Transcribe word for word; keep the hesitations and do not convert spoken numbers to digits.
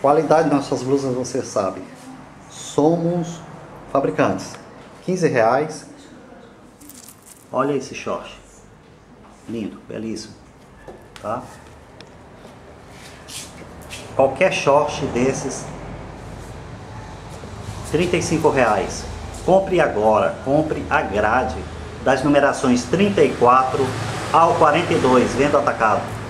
Qualidade das nossas blusas você sabe. Somos fabricantes. quinze reais. Olha esse short. Lindo, belíssimo. Tá? Qualquer short desses, trinta e cinco reais. Compre agora, compre a grade das numerações trinta e quatro ao quarenta e dois, venda atacado.